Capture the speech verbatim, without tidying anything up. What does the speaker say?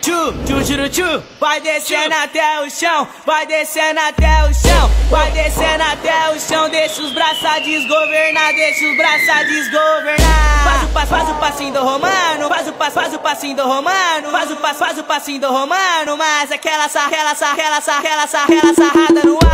tchu, tchu, tchu, tchu. Vai descendo até o chão, vai descendo até o chão, vai descendo até o chão. Deixa os braços desgovernar, deixa os braços desgovernar. Faz o passo, faz o passinho do romano, faz o passo, faz o passinho do romano, faz o passo, faz o passinho do romano. Mas aquela sarrela, sarrela, sarrela, sarrela, sarrada no ar.